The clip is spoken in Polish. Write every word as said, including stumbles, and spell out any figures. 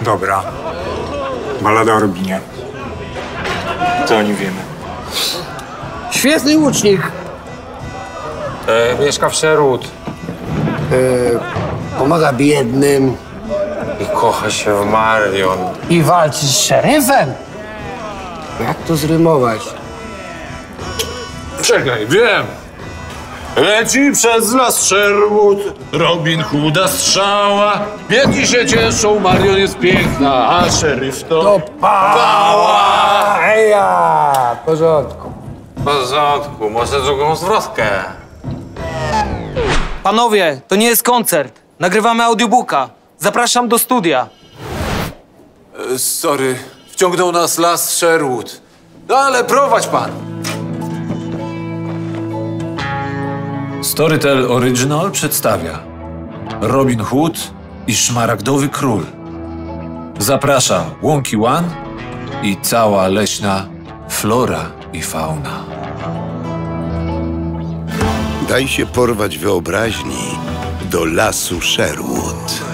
Dobra. Balada o Robinie. Co o nim wiemy? Świetny łucznik. E, mieszka w Sherwood. E, pomaga biednym. I kocha się w Marion. I walczy z szeryfem. Jak to zrymować? Czekaj, wiem. Leci przez las Sherwood, Robin Hooda strzała. Biedni się cieszą, Marion jest piękna, a szeryf to... To pała! Eja! W porządku. W porządku, może drugą zwrotkę. Panowie, to nie jest koncert. Nagrywamy audiobooka. Zapraszam do studia. E, sorry, wciągnął nas las Sherwood. No ale prowadź pan. Storytel Original przedstawia Robin Hood i Szmaragdowy Król. Zaprasza Łąki One i cała leśna flora i fauna. Daj się porwać wyobraźni do lasu Sherwood.